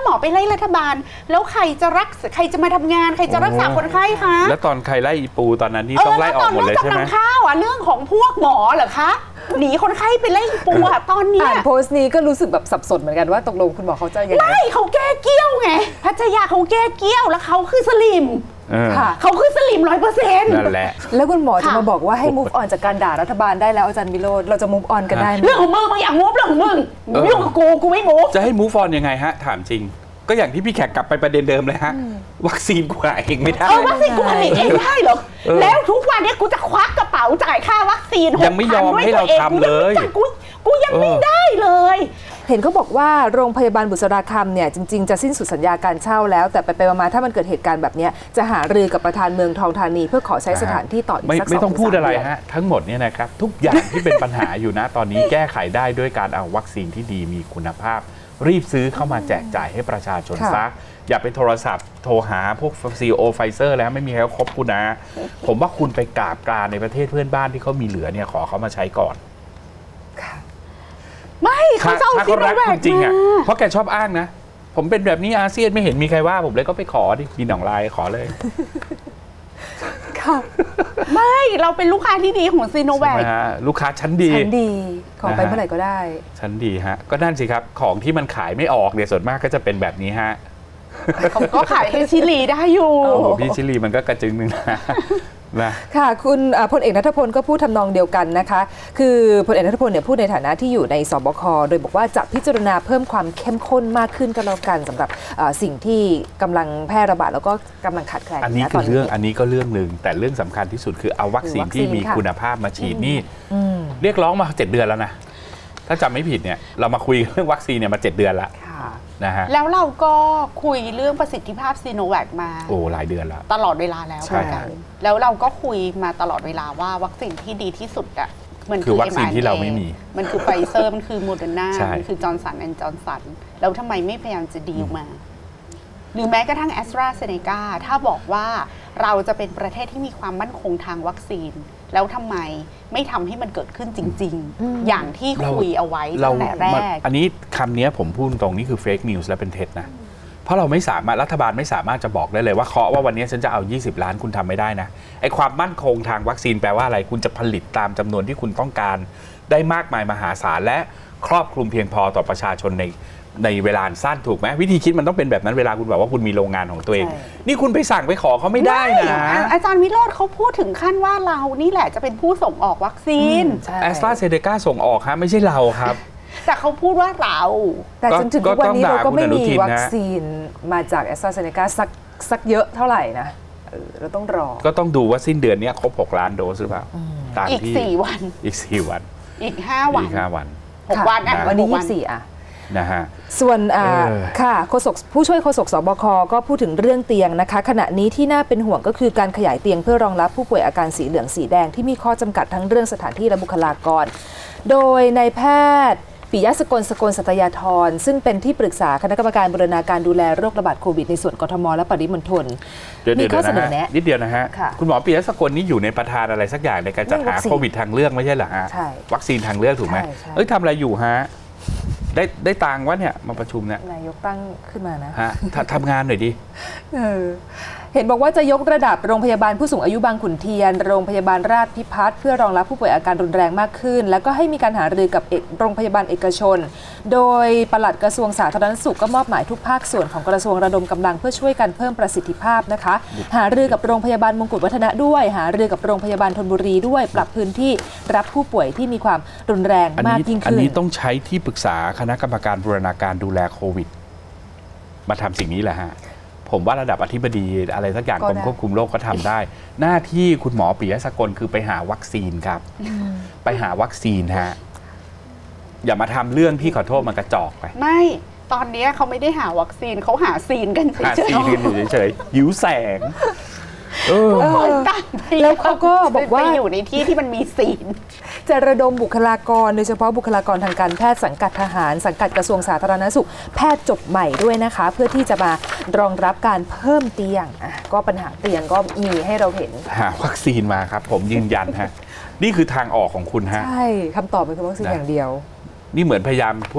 หมอไปไล่รัฐบาลแล้วใครจะมาทำงานใครจะรักษาคนไข้คะแล้วตอนใครไล่อีปูตอนนั้นนี่ต้องไล่ออกหมดเลยใช่ไหมข้าวเรื่องของพวกหมอเหรอคะหนีคนไข้ไปไล่อีปูตอนนี้อ่านโพสต์นี้ก็รู้สึกแบบสับสนเหมือนกันว่าตกลงคุณหมอเขาจะยังไงไล่เขาแก้เกี้ยวไงพัชยาเขาแก้เกี้ยวแล้วเขาคือสลิมเขาคือสลิม100% นั่นแหละแล้วคุณหมอจะมาบอกว่าให้ move on จากการด่ารัฐบาลได้แล้วอาจารย์วิโรจน์เราจะ move on กันได้ไหมเรื่องของมึงอยาก move เรื่องของมึงยุ่งกับกูไม่ move จะให้ move on ยังไงฮะถามจริงก็อย่างที่พี่แขกกลับไปประเด็นเดิมเลยฮะวัคซีนกูหาเองไม่ได้วัคซีนกูผลิตเองได้หรอแล้วทุกวันนี้กูจะควักกระเป๋าจ่ายค่าวัคซีนยังไม่ยอมให้เราทำเลยกูยังไม่ได้เลยเห็นเขาบอกว่าโรงพยาบาลบุษราคำเนี่ยจริงๆจะสิ้นสุดสัญญาการเช่าแล้วแต่ไปมาถ้ามันเกิดเหตุการณ์แบบนี้จะหารือกับประธานเมืองทองธานีเพื่อขอใช้สถานที่ต่ออีกสักไม่ต้องพูดอะไรฮะทั้งหมดเนี่ยนะครับทุกอย่างที่เป็นปัญหาอยู่นะตอนนี้แก้ไขได้ด้วยการเอาวัคซีนที่ดีมีคุณภาพรีบซื้อเข้ามาแจกจ่ายให้ประชาชนซะอย่าไปโทรศัพท์โทรหาพวกCEO ไฟเซอร์แล้วไม่มีใครครบคุณนะผมว่าคุณไปกราบกรานในประเทศเพื่อนบ้านที่เขามีเหลือเนี่ยขอเขามาใช้ก่อนไม่เขาเจ้าถ้าเขารักจริงๆอ่ะเพราะแกชอบอ้างนะผมเป็นแบบนี้อาเซียนไม่เห็นมีใครว่าผมเลยก็ไปขอดิมีหนองลายขอเลยค่ะไม่เราเป็นลูกค้าที่ดีของซีโนแวคลูกค้าชั้นดีของไปเมื่อไหร่ก็ได้ชั้นดีฮะก็นั่นสิครับของที่มันขายไม่ออกเนี่ยส่วนมากก็จะเป็นแบบนี้ฮะผมก็ขายให้ชิลีได้อยู่โอ้โหพี่ชิลีมันก็กระจึงนึงนะค่ะคุณพลเอกณัฐพลก็พูดทำนองเดียวกันนะคะคือพลเอกณัฐพลเนี่ยพูดในฐานะที่อยู่ในสบคโดยบอกว่าจะพิจารณาเพิ่มความเข้มข้นมากขึ้นก็แล้วกันสำหรับสิ่งที่กำลังแพร่ระบาดแล้วก็กำลังขาดแคลนอันนี้คือเรื่องอันนี้ก็เรื่องหนึ่งแต่เรื่องสำคัญที่สุดคือเอาวัคซีนที่มีคุณภาพมาฉีดนี่เรียกร้องมา7 เดือนแล้วนะถ้าจำไม่ผิดเนี่ยเรามาคุยเรื่องวัคซีนเนี่ยมา7 เดือนแล้วนะฮะแล้วเราก็คุยเรื่องประสิทธิภาพซีโนแวคมาหลายเดือนแล้วตลอดเวลาแล้วเหมือนกันแล้วเราก็คุยมาตลอดเวลาว่าวัคซีนที่ดีที่สุดอ่ะมันคือวัคซีนที่เราไม่มีมันคือไฟเซอร์มันคือโมเดอร์นามันคือจอร์นสันแอนด์จอร์นสันแล้วทำไมไม่พยายามจะดีลมาหรือแม้กระทั่งแอสตราเซเนกาถ้าบอกว่าเราจะเป็นประเทศที่มีความมั่นคงทางวัคซีนแล้วทำไมไม่ทำให้มันเกิดขึ้นจริงๆอย่างที่คุยเอาไว้ตั้งแต่แรกอันนี้คำนี้ผมพูดตรงนี้คือเฟกนิวส์และเป็นเท็จนะเพราะเราไม่สามารถรัฐบาลไม่สามารถจะบอกได้เลยว่าเคาะว่าวันนี้ฉันจะเอา20 ล้านคุณทำไม่ได้นะไอ้ความมั่นคงทางวัคซีนแปลว่าอะไรคุณจะผลิตตามจำนวนที่คุณต้องการได้มากมายมหาศาลและครอบคลุมเพียงพอต่อประชาชนในเวลาสั้นถูกไหมวิธีคิดมันต้องเป็นแบบนั้นเวลาคุณบอกว่าคุณมีโรงงานของตัวเองนี่คุณไปสั่งไปขอเขาไม่ได้นะอาจารย์วิโรจน์เขาพูดถึงขั้นว่าเรานี่แหละจะเป็นผู้ส่งออกวัคซีนแอสตราเซเนกาส่งออกครับไม่ใช่เราครับแต่เขาพูดว่าเราแต่จนถึงวันนี้เราก็ไม่มีวัคซีนมาจากแอสตราเซเนกาสักเยอะเท่าไหร่นะเราต้องรอก็ต้องดูว่าสิ้นเดือนนี้ครบ6 ล้านโดสหรือเปล่าอีก4 วันอีก4 วันอีก5 วัน 6 วันวันนี้24 นะฮะส่วนค่ะผู้ช่วยโฆษกสบคก็พูดถึงเรื่องเตียงนะคะขณะนี้ที่น่าเป็นห่วงก็คือการขยายเตียงเพื่อรองรับผู้ป่วยอาการสีเหลืองสีแดงที่มีข้อจำกัดทั้งเรื่องสถานที่และบุคลากรโดยนายแพทย์ปิยะสกลสัตยาธรซึ่งเป็นที่ปรึกษาคณะกรรมการบูรณาการดูแลโรคระบาดโควิดในส่วนกทมและปริมณฑลมีข้อเสนอแนะนิดเดียวนะฮะคุณหมอปิยะสกลนี่อยู่ในประธานอะไรสักอย่างในการจัดหาโควิดทางเลือกไม่ใช่เหรอฮะวัคซีนทางเลือกถูกไหมทำอะไรอยู่ฮะได้ตังค์วะเนี่ยมาประชุมเนี่ยนายกตั้งขึ้นมานะทำงานหน่อยดิเห็นบอกว่าจะยกระดับโรงพยาบาลผู้สูงอายุบางขุนเทียนโรงพยาบาลราชพิพัฒน์เพื่อรองรับผู้ป่วยอาการรุนแรงมากขึ้นแล้วก็ให้มีการหารือกับโรงพยาบาลเอกชนโดยปลัดกระทรวงสาธารณสุขก็มอบหมายทุกภาคส่วนของกระทรวงระดมกำลังเพื่อช่วยกันเพิ่มประสิทธิภาพนะคะหารือกับโรงพยาบาลมงกุฎวัฒนะด้วยหารือกับโรงพยาบาลธนบุรีด้วยปรับพื้นที่รับผู้ป่วยที่มีความรุนแรงมากยิ่งขึ้นอันนี้ต้องใช้ที่ปรึกษาคณะกรรมการบูรณาการดูแลโควิดมาทำสิ่งนี้แหละฮะผมว่าระดับอธิบดีอะไรสักอย่างกรมควบคุมโรคก็ทำได้หน้าที่คุณหมอปิยะสกลคือไปหาวัคซีนครับไปหาวัคซีนฮะอย่ามาทำเรื่องที่ขอโทษมันกระจอกไปไม่ตอนนี้เขาไม่ได้หาวัคซีนเขาหาซีนกันเฉยๆหิวแสงแล้วเขาก็บอกว่าอยู่ในที่ที่มันมีซีนจะระดมบุคลากรโดยเฉพาะบุคลากรทางการแพทย์สังกัดทหารสังกัดกระทรวงสาธารณสุขแพทย์จบใหม่ด้วยนะคะเพื่อที่จะมารองรับการเพิ่มเตียงก็ปัญหาเตียงก็มีให้เราเห็นหาวัคซีนมาครับผมยืนยันฮะนี่คือทางออกของคุณฮะใช่คำตอบมันคือวัคซีนอย่างเดียวนี่เหมือนพยายามพวก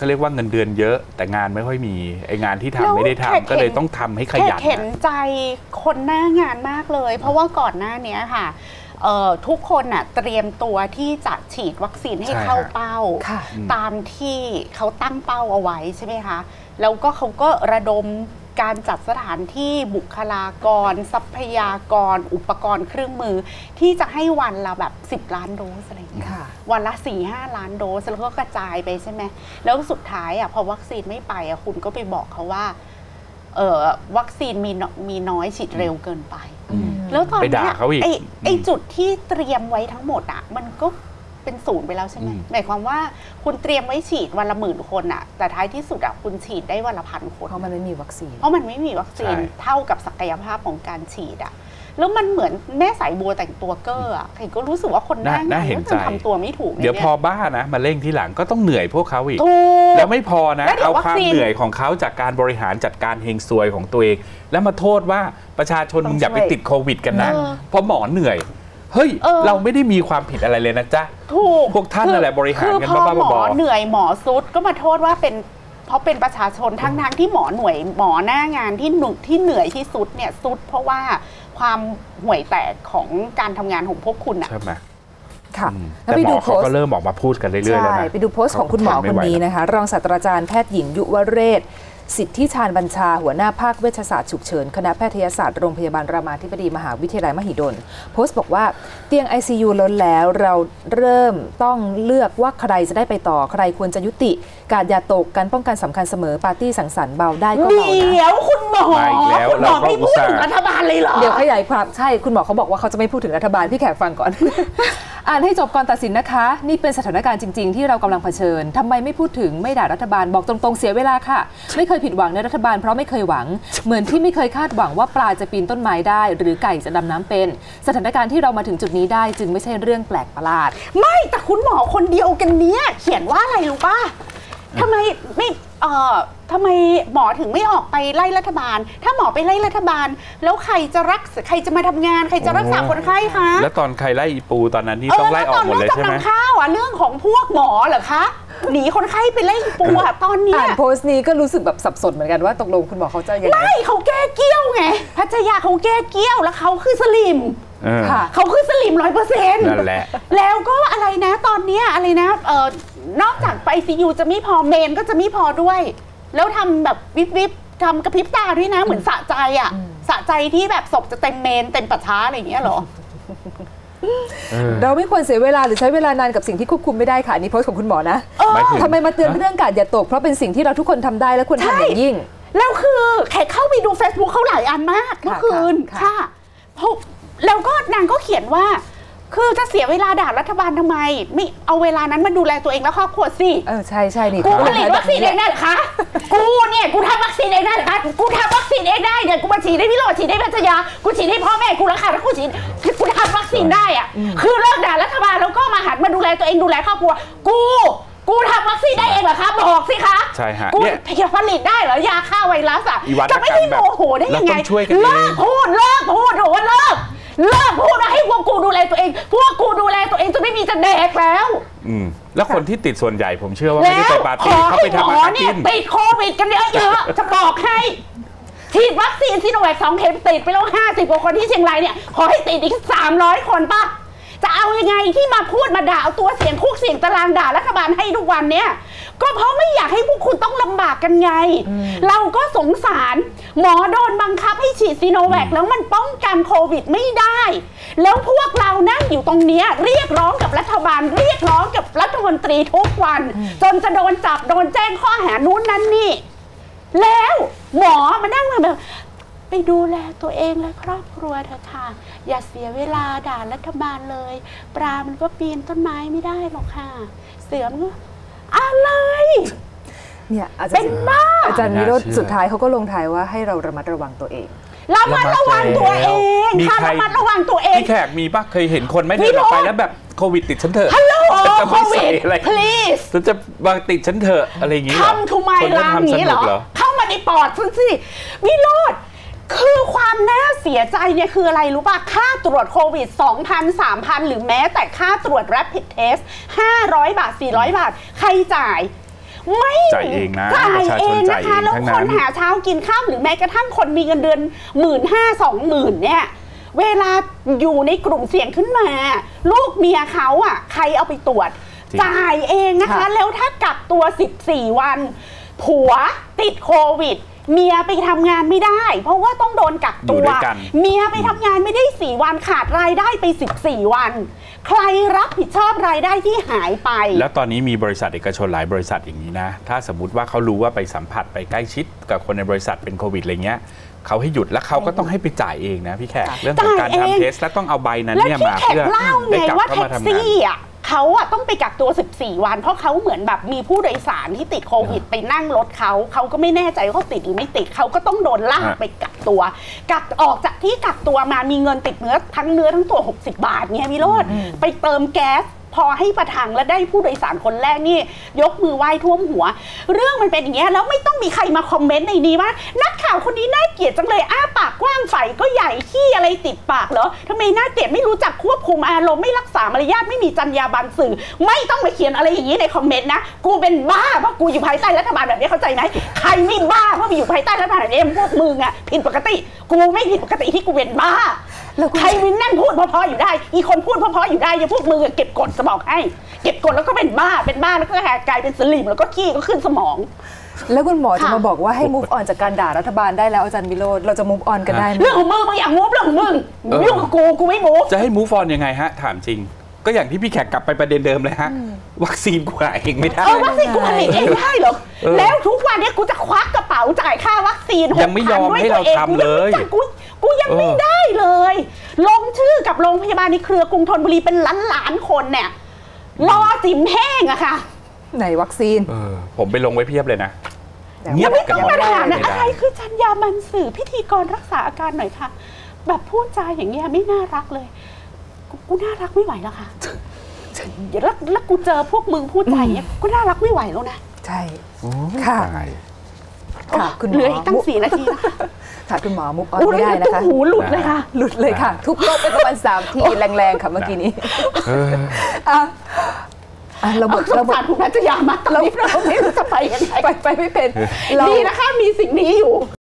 เขาเรียกว่าเงินเดือนเยอะแต่งานไม่ค่อยมีไองานที่ทำไม่ได้ทำก็เลยต้องทำให้ขยันเห็นใจคนหน้างานมากเลย เพราะว่าก่อนหน้านี้ค่ะทุกคนน่ะเตรียมตัวที่จะฉีดวัคซีนให้เข้าเป้าตามที่เขาตั้งเป้าเอาไว้ใช่ไหมคะแล้วก็เขาก็ระดมการจัดสถานที่บุคลากรทรัพยากรอุปกรณ์เครื่องมือที่จะให้วันละแบบ10 ล้านโดสอะไรอย่างเงี้ยวันละ 4-5 ล้านโดสแล้วก็กระจายไปใช่ไหมแล้วสุดท้ายพอวัคซีนไม่ไปคุณก็ไปบอกเขาว่าวัคซีนมีน้อยฉีดเร็วเกินไปแล้วตอนนี้ไอ้จุดที่เตรียมไว้ทั้งหมดมันก็เป็นศูนย์ไปแล้วใช่ไหมหมายความว่าคุณเตรียมไว้ฉีดวันละ10,000 คนแต่ท้ายที่สุดคุณฉีดได้วันละ1,000 คนเพราะมันไม่มีวัคซีนเท่ากับศักยภาพของการฉีดแล้วมันเหมือนแม่สายบัวแต่งตัวเก้อใครก็รู้สึกว่าคนหน้างานก็ทำตัวไม่ถูกเดี๋ยวพอบ้านะมาเร่งที่หลังก็ต้องเหนื่อยพวกเขาอีกแล้วไม่พอนะเอาความเหนื่อยของเขาจากการบริหารจัดการเฮงซวยของตัวเองแล้วมาโทษว่าประชาชนมึงอย่าไปติดโควิดกันนะเพราะหมอเหนื่อยเฮ้ยเราไม่ได้มีความผิดอะไรเลยนะจ๊ะถูกพวกท่านนั่นแหละบริหารกันบ้าๆบอหมอเหนื่อยหมอซุดก็มาโทษว่าเป็นเพราะเป็นประชาชนทั้งที่หมอหน้างานที่เหนื่อยที่สุดเนี่ยสุดเพราะว่าความห่วยแตกของการทำงานของพวกคุณใช่ไหมค่ะแล้วไปดูโพสต์ก็เริ่มออกมาพูดกันเรื่อยๆแล้วนะไปดูโพสต์ของคุณหมอคนนี้นะคะรองศาสตราจารย์แพทย์หญิงยุวเรศสิทธิชาญบัญชาหัวหน้าภาคเวชศาสตร์ฉุกเฉินคณะแพทยศาสตร์โรงพยาบาลรามาธิบดีมหาวิทยาลัยมหิดลโพสต์บอกว่าเตียง ICU ล้นแล้วเราเริ่มต้องเลือกว่าใครจะได้ไปต่อใครควรจะยุติการอย่าตกการป้องกันสำคัญเสมอปาร์ตี้สังสรรค์เบาได้ก็เบานะเดี๋ยวคุณหมอไม่พูดถึงรัฐบาลเลยเหรอเดี๋ยวขยายความใช่คุณหมอเขาบอกว่าเขาจะไม่พูดถึงรัฐบาลพี่แขกฟังก่อน อ่านให้จบก่อนตัดสินนะคะนี่เป็นสถานการณ์จริงๆที่เรากำลังเผชิญทำไมไม่พูดถึงไม่ด่ารัฐบาลบอกตรงๆเสียเวลาค่ะไม่เคยผิดหวังในรัฐบาลเพราะไม่เคยหวังเหมือนที่ไม่เคยคาดหวังว่าปลาจะปีนต้นไม้ได้หรือไก่จะดำน้ำเป็นสถานการณ์ที่เรามาถึงจุดนี้ได้จึงไม่ใช่เรื่องแปลกประหลาดไม่แต่คุณหมอคนเดียวกันเนี้ยเขียนว่าอะไรรู้ป่ะทำไมหมอถึงไม่ออกไปไล่รัฐบาลถ้าหมอไปไล่รัฐบาลแล้วใครจะมาทำงานใครจะรักษาคนไข้คะแล้วตอนใครไล่อีปูตอนนั้นนี่ต้องไล่ออกหมดเลยใช่ไหมข้าวเรื่องของพวกหมอเหรอคะหนีคนไข้ไปไล่อีปูตอนนี้อ่านโพสต์นี้ก็รู้สึกแบบสับสนเหมือนกันว่าตกลงคุณหมอเขาจะยังไงไม่เขาแก้เกี้ยวไงพัทยาเขาแก้เกี้ยวแล้วเขาคือสลิมเขาคือสลิม 100% นั่นแหละแล้วก็อะไรนะตอนนี้อะไรนะนอกจากไป ICU จะไม่พอเมนก็จะไม่พอด้วยแล้วทำแบบวิบทำกระพริบตาด้วยนะเหมือนสะใจสะใจที่แบบศพจะเต็มเมนเต็มป่าช้าอะไรอย่างเงี้ยหรอเราไม่ควรเสียเวลาหรือใช้เวลานานกับสิ่งที่ควบคุมไม่ได้ค่ะอันนี้โพสต์ของคุณหมอนะทำไมมาเตือนเรื่องการอย่าตกเพราะเป็นสิ่งที่เราทุกคนทำได้และควรทำอย่างยิ่งแล้วคือแขกเข้าไปดู Facebook เขาหลายอันมากเมื่อคืนค่ะแล้วก็นางก็เขียนว่าคือจะเสียเวลาด่ารัฐบาลทำไมไม่เอาเวลานั้นมาดูแลตัวเองและครอบครัวสิใช่นี่กูผลิตวัคซีนเองได้หรอคะกูทำวัคซีนเองได้หรอคะกูทำวัคซีนเองได้เนี่ยกูมาฉีดได้พี่โรดฉีดได้พัทยากูฉีดให้พ่อแม่กูแล้วค่ะแล้วกูทำวัคซีนได้คือเลิกด่ารัฐบาลแล้วก็มาหันมาดูแลตัวเองดูแลครอบครัวกูทำวัคซีนได้เองเหรอคะบอกสิคะใช่ฮะกูผลิตได้เหรอยาฆ่าไวรัสจะไม่ได้โมโหได้ยังไงเลิกพูดหรือว่าเลิกพูดนะให้พวกกูดูแลตัวเองพวกกูดูแลตัวเองจนไม่มีจะแดกแล้วแล้วคนที่ติดส่วนใหญ่ผมเชื่อว่าไม่ได้ไปปาร์ตี้เขาไปทำอาหารกินติดโควิดกันเยอะๆจะบอกให้ฉีดวัคซีนซิโนแวค2 เข็มติดไปแล้ว50 กว่าคนที่เชียงรายเนี่ยขอให้ติดอีก300 คนป่ะจะเอายังไงที่มาพูดมาด่าเอาตัวเสียงคุกเสียงตารางด่ารัฐบาลให้ทุกวันเนี่ยก็เพราะไม่อยากให้พวกคุณต้องลำบากกันไงเราก็สงสารหมอโดนบังคับให้ฉีดซีโนแวคแล้วมันป้องกันโควิดไม่ได้แล้วพวกเรานั่งอยู่ตรงนี้เรียกร้องกับรัฐบาลเรียกร้องกับรัฐมนตรีทุกวันจนจะโดนจับโดนแจ้งข้อหานู้นนั้นนี่แล้วหมอมานั่งแบบไปดูแลตัวเองและครอบครัวเถอะค่ะอย่าเสียเวลาด่ารัฐบาลเลยปลามันก็ปีนต้นไม้ไม่ได้หรอกค่ะเสือมันก็อะไรเนี่ยเป็นบ้าอาจารย์นิโรธสุดท้ายเขาก็ลงท้ายว่าให้เราระมัดระวังตัวเองระมัดระวังตัวเองค่ะระมัดระวังตัวเองพี่แขกมีป่ะเคยเห็นคนไม่เดินออกไปแล้วแบบโควิดติดฉันเถอะฮัลโหลโควิด please จะมาติดฉันเถอะอะไรอย่างงี้ทำทูไมล่ะนี้เหรอเข้ามาในปอดฉันสิวิโรจน์คือความน่าเสียใจเนี่ยคืออะไรรู้ป่ะค่าตรวจโควิด 2,000 3,000 หรือแม้แต่ค่าตรวจ rapid test 500 บาท 400 บาทใครจ่ายไม่จ่ายเองนะจ่ายประชาเอชนงจ่านะยเอคะงแล้วทั้งคนั้นนหาเช้ากินข้าวหรือแม้กระทั่งคนมีเงินเดือน15,000-20,000เนี่ยเวลาอยู่ในกลุ่มเสี่ยงขึ้นมา ลูกเมียเขาอ่ะใครเอาไปตรวจจริงจ่ายเองนะคะแล้วถ้ากักตัว14 วันผัวติดโควิดเมียไปทำงานไม่ได้ เพราะว่าต้องโดนกักอยู่ตัวด้วยกันเมียไปทำงานไม่ได้4 วันขาดรายได้ไป14 วัน ใครรับผิดชอบรายได้ที่หายไปแล้วตอนนี้มีบริษัทเอกชนหลายบริษัทอย่างนี้นะถ้าสมมติว่าเขารู้ว่าไปสัมผัสไปใกล้ชิดกับคนในบริษัทเป็นโควิดอะไรเงี้ยเขาให้หยุดแล้วเขาก็ต้องให้ไปจ่ายเองนะพี่แขกเรื่องของการทำเทสและต้องเอาใบนั้นเนี่ยมาแล้วที่เพื่อแขกเล่าได้ไงกลับว่าเข้าแท็มาก ทำงานซี่อ่ะเขาอ่ะต้องไปกักตัว14 วันเพราะเขาเหมือนแบบมีผู้โดยสารที่ติดโควิดไปนั่งรถเขาก็ไม่แน่ใจว่าเขาติดหรือไม่ติดเขาก็ต้องโดนลากไปกักตัวกักออกจากที่กักตัวมามีเงินติดเนื้อทั้งตัว60 บาทเนี่ยพี่โรจน์ไปเติมแก๊สพอให้ประทังและได้ผู้โดยสารคนแรกนี่ยกมือไหว้ท่วมหัว เรื่องมันเป็นอย่างเงี้ยแล้วไม่ต้องมีใครมาคอมเมนต์ในนี้ว่านักข่าวคนนี้น่าเกลียดจังเลยอ้าปากกว้างไฝก็ใหญ่ขี้อะไรติดปากเหรอทำไมน่าเกลียดไม่รู้จักควบคุมอารมณ์ไม่รักษามารยาทไม่มีจรรยาบรรณสื่อไม่ต้องมาเขียนอะไรอย่างนี้ในคอมเมนต์นะกูเป็นบ้าเพราะกูอยู่ภายใต้รัฐบาลแบบนี้เข้าใจไหมใครไม่บ้าเพราะมาอยู่ภายใต้รัฐบาลแบบนี้พวกมึงอะผิดปกติกูไม่ผิดปกติที่กูเป็นบ้าใครวินนั่นพูดเพราะๆอยู่ได้อีคนพูดเพราะๆอยู่ได้อย่าพวกมึงเก็บกดสมองให้เก็บกดแล้วก็เป็นบ้าแล้วก็กลายเป็นสลิมแล้วก็ขี้ก็ขึ้นสมองแล้วคุณหมอจะมาบอกว่าให้ move on จากการด่ารัฐบาลได้แล้วอาจารย์วิโรจน์เราจะ move on กันได้ไหมเรื่องของมึงอยาก move เรื่องของมึงยุ่งกับกูไม่ move จะให้ move on ยังไงฮะถามจริงก็อย่างที่พี่แขกกลับไปประเด็นเดิมเลยฮะวัคซีนกูหาเองไม่ได้วัคซีนกูผลิตเองได้เหรอแล้วทุกวันนี้กูจะควักกระเป๋าจ่ายค่าวัคซีนยังไม่ยอมให้เราทำเลยกูยังไม่ได้เลยลงชื่อกับโรงพยาบาลในเครือกรุงธนบุรีเป็นล้านคนเนี่ยรอจิ๋มแห้งอะค่ะไหนวัคซีนผมไปลงไว้เพียบเลยนะเงียบไม่ต้องมาถามนะอะไรคือจรรยาบรรณสื่อพิธีกรรักษาอาการหน่อยค่ะแบบพูดจาอย่างเงี้ยไม่น่ารักเลยกูน่ารักไม่ไหวแล้วค่ะแล้วกูเจอพวกมึงพูดใจอย่างเงี้ยกูน่ารักไม่ไหวแล้วนะใช่ค่ะคุณเหลืออีกตั้ง4 นาทีนะคะค่ะคุณหมอมุกออนไม่ได้นะคะหูหลุดเลยค่ะหลุดเลยค่ะทุบโต๊ะไปประมาณ3 ทีแรงๆค่ะเมื่อกี้นี้เราบอกคุณนัทยามาตลอดเราไม่รู้จะไปยังไงไปไม่เป็นนี่นะคะมีสิ่งนี้อยู่